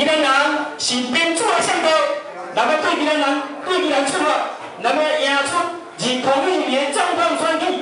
宜兰人是民主的象征，咱们对宜兰人出发，咱们赢出2021年总统选举。